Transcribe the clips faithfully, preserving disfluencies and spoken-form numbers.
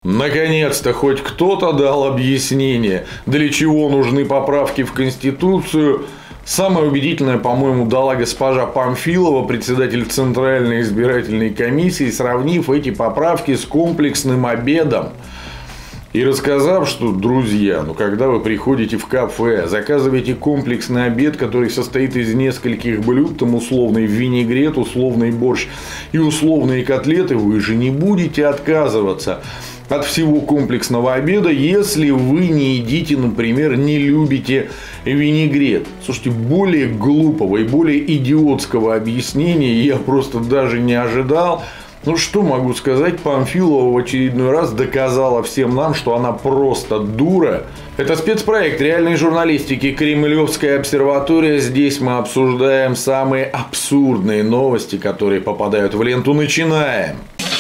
Наконец-то хоть кто-то дал объяснение, для чего нужны поправки в Конституцию. Самое убедительное, по-моему, дала госпожа Памфилова, председатель Центральной избирательной комиссии, сравнив эти поправки с комплексным обедом. И рассказав, что, друзья, ну когда вы приходите в кафе, заказываете комплексный обед, который состоит из нескольких блюд, там условный винегрет, условный борщ и условные котлеты, вы же не будете отказываться от всего комплексного обеда, если вы не едите, например, не любите винегрет. Слушайте, более глупого и более идиотского объяснения я просто даже не ожидал. Ну, что могу сказать, Памфилова в очередной раз доказала всем нам, что она просто дура. Это спецпроект реальной журналистики «Кремлевская обсерватория». Здесь мы обсуждаем самые абсурдные новости, которые попадают в ленту. Начинаем!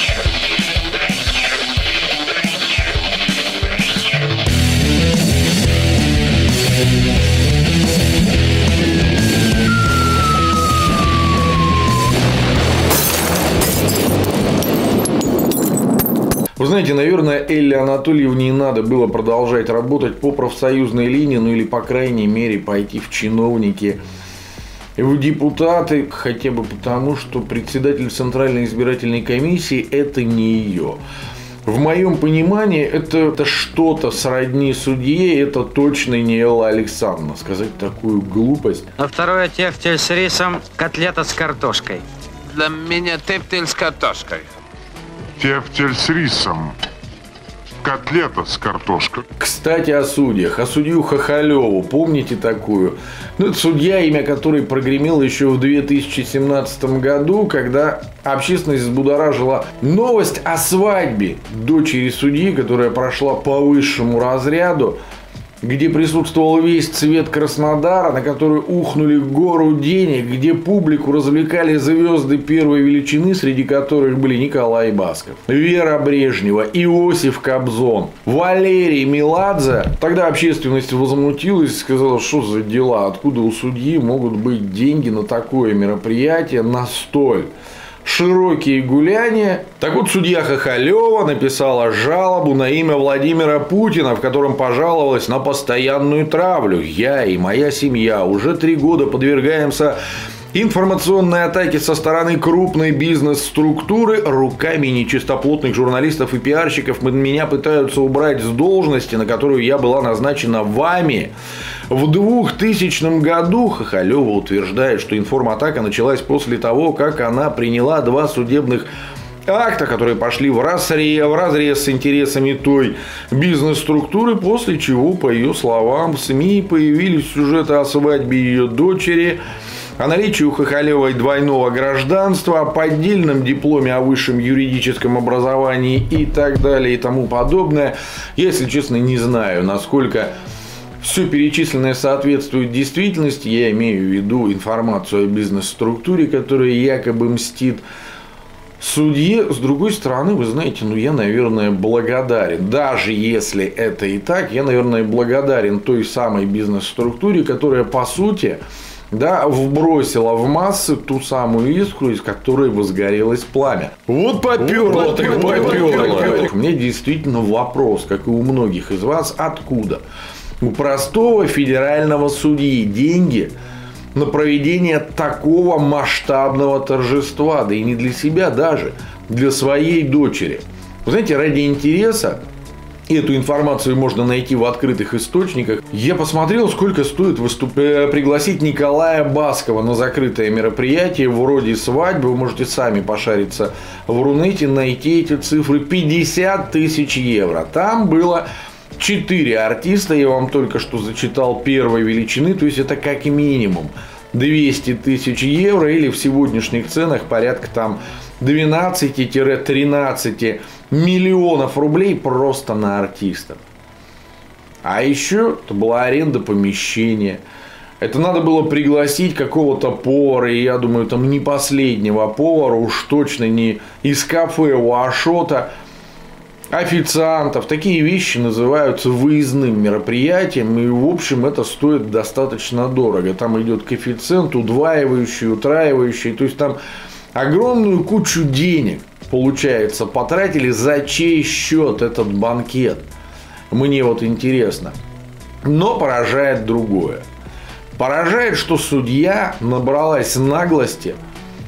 Вы знаете, наверное, Элле Анатольевне надо было продолжать работать по профсоюзной линии, ну или, по крайней мере, пойти в чиновники, в депутаты, хотя бы потому, что председатель Центральной избирательной комиссии – это не ее. В моем понимании, это, это что-то сродни судье, это точно не Элла Александровна. Сказать такую глупость. На второе тефтель с рисом, котлета с картошкой. Для меня тефтель с картошкой. Тефтель с рисом. Котлета с картошкой. Кстати, о судьях. О судью Хохолеву. Помните такую? Ну, это судья, имя которой прогремело еще в две тысячи семнадцатом году, когда общественность взбудоражила новость о свадьбе дочери судьи, которая прошла по высшему разряду, где присутствовал весь цвет Краснодара, на который ухнули гору денег, где публику развлекали звезды первой величины, среди которых были Николай Басков, Вера Брежнева, Иосиф Кобзон, Валерий Меладзе. Тогда общественность возмутилась и сказала, что за дела, откуда у судьи могут быть деньги на такое мероприятие, на столь широкие гуляния. Так вот, судья Хохолева написала жалобу на имя Владимира Путина, в котором пожаловалась на постоянную травлю. Я и моя семья уже три года подвергаемся информационной атаке со стороны крупной бизнес-структуры. Руками нечистоплотных журналистов и пиарщиков меня пытаются убрать с должности, на которую я была назначена вами. В двухтысячном году Хохолева утверждает, что информатака началась после того, как она приняла два судебных акта, которые пошли в разрез, в разрез с интересами той бизнес-структуры, после чего, по ее словам, в СМИ появились сюжеты о свадьбе ее дочери, о наличии у Хохолевой двойного гражданства, о поддельном дипломе о высшем юридическом образовании и так далее и тому подобное. Я, если честно, не знаю, насколько все перечисленное соответствует действительности. Я имею в виду информацию о бизнес-структуре, которая якобы мстит судье. С другой стороны, вы знаете, ну я, наверное, благодарен. Даже если это и так, я, наверное, благодарен той самой бизнес-структуре, которая, по сути, да, вбросила в массы ту самую искру, из которой возгорелось пламя. Вот поперло, так поперло. У меня действительно вопрос, как и у многих из вас, откуда у простого федерального судьи деньги на проведение такого масштабного торжества, да и не для себя даже, для своей дочери. Вы знаете, ради интереса, и эту информацию можно найти в открытых источниках, я посмотрел, сколько стоит выступ... пригласить Николая Баскова на закрытое мероприятие вроде свадьбы. Вы можете сами пошариться в Рунете, найти эти цифры. пятьдесят тысяч евро. Там было четыре артиста, я вам только что зачитал первой величины, то есть это как минимум двести тысяч евро или в сегодняшних ценах порядка там двенадцать-тринадцать миллионов рублей просто на артистов. А еще это была аренда помещения. Это надо было пригласить какого-то повара, и я думаю, там не последнего повара, уж точно не из кафе у Ашота, официантов. Такие вещи называются выездным мероприятием, и в общем это стоит достаточно дорого. Там идет коэффициент удваивающий, утраивающий, то есть там огромную кучу денег получается, потратили, за чей счет этот банкет? Мне вот интересно. Но поражает другое. Поражает, что судья набралась наглости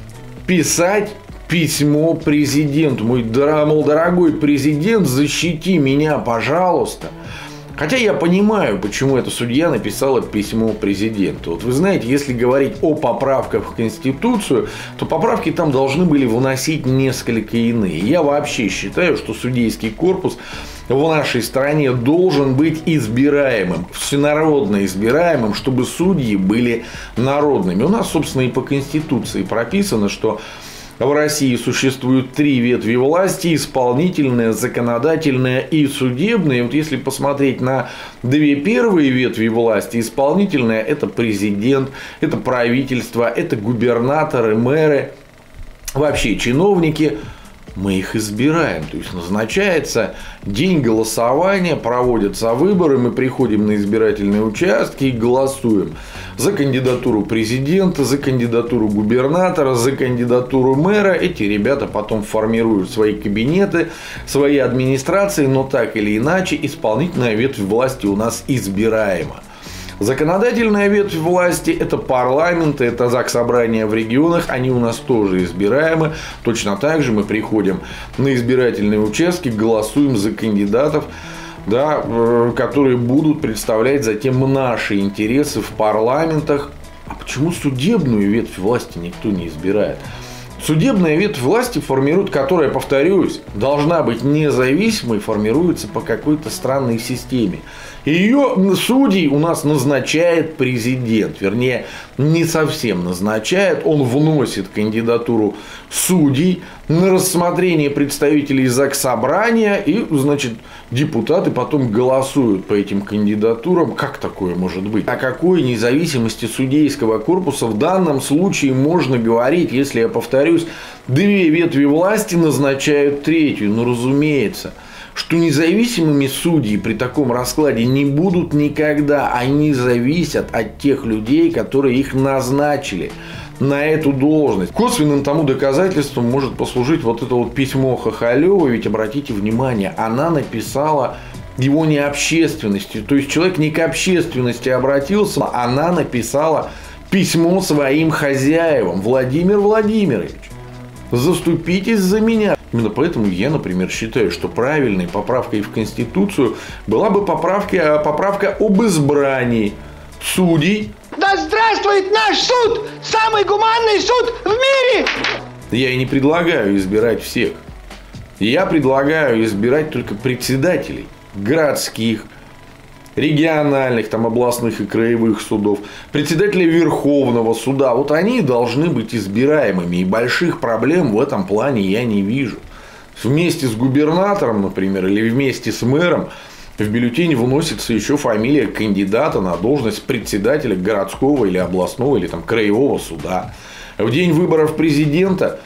писать письмо президенту. Мой, мол, дорогой президент, защити меня, пожалуйста. Хотя я понимаю, почему эта судья написала письмо президенту. Вот вы знаете, если говорить о поправках в Конституцию, то поправки там должны были выносить несколько иные. Я вообще считаю, что судейский корпус в нашей стране должен быть избираемым, всенародно избираемым, чтобы судьи были народными. У нас, собственно, и по Конституции прописано, что в России существуют три ветви власти: исполнительная, законодательная и судебная. И вот если посмотреть на две первые ветви власти, исполнительная — это президент, это правительство, это губернаторы, мэры, вообще чиновники. Мы их избираем, то есть назначается день голосования, проводятся выборы, мы приходим на избирательные участки и голосуем за кандидатуру президента, за кандидатуру губернатора, за кандидатуру мэра. Эти ребята потом формируют свои кабинеты, свои администрации, но так или иначе исполнительная ветвь власти у нас избираема. Законодательная ветвь власти – это парламент, это заксобрания в регионах, они у нас тоже избираемы. Точно так же мы приходим на избирательные участки, голосуем за кандидатов, да, которые будут представлять затем наши интересы в парламентах. А почему судебную ветвь власти никто не избирает? Судебная ветвь власти формирует, которая, повторюсь, должна быть независимой, формируется по какой-то странной системе. Ее судей у нас назначает президент, вернее, не совсем назначает, он вносит кандидатуру судей на рассмотрение представителей заксобрания, и, значит, депутаты потом голосуют по этим кандидатурам. Как такое может быть? О какой независимости судейского корпуса в данном случае можно говорить, если, я повторюсь, две ветви власти назначают третью? Ну, разумеется, что независимыми судьи при таком раскладе не будут никогда. Они зависят от тех людей, которые их назначили на эту должность. Косвенным тому доказательством может послужить вот это вот письмо Хохолёвой. Ведь обратите внимание, она написала его не общественности. То есть человек не к общественности обратился, она написала письмо своим хозяевам. Владимир Владимирович, заступитесь за меня. Именно поэтому я, например, считаю, что правильной поправкой в Конституцию была бы поправка, поправка об избрании судей. Да здравствует наш суд! Самый гуманный суд в мире! Я и не предлагаю избирать всех. Я предлагаю избирать только председателей городских, региональных, там, областных и краевых судов, председателя Верховного суда. Вот они должны быть избираемыми. И больших проблем в этом плане я не вижу. Вместе с губернатором, например, или вместе с мэром в бюллетень вносится еще фамилия кандидата на должность председателя городского или областного или там краевого суда. В день выборов президента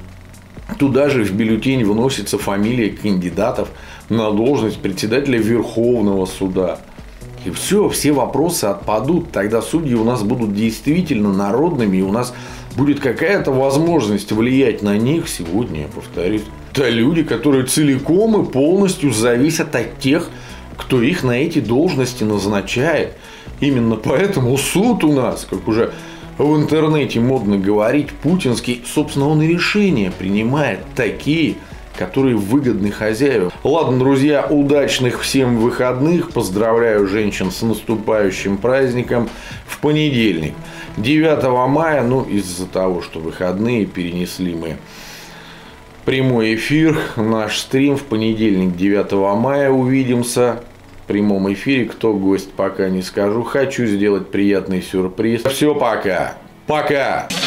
туда же в бюллетень вносится фамилия кандидатов на должность председателя Верховного суда. И все, все вопросы отпадут. Тогда судьи у нас будут действительно народными, и у нас будет какая-то возможность влиять на них. Сегодня, я повторюсь, это люди, которые целиком и полностью зависят от тех, кто их на эти должности назначает. Именно поэтому суд у нас, как уже в интернете модно говорить, путинский, собственно, он и решения принимает такие, которые выгодны хозяевам. Ладно, друзья, удачных всем выходных. Поздравляю женщин с наступающим праздником. В понедельник, девятого мая, ну, из-за того, что выходные, перенесли мы прямой эфир, наш стрим. В понедельник, девятого мая, увидимся в прямом эфире. Кто гость, пока не скажу. Хочу сделать приятный сюрприз. Все, пока. Пока.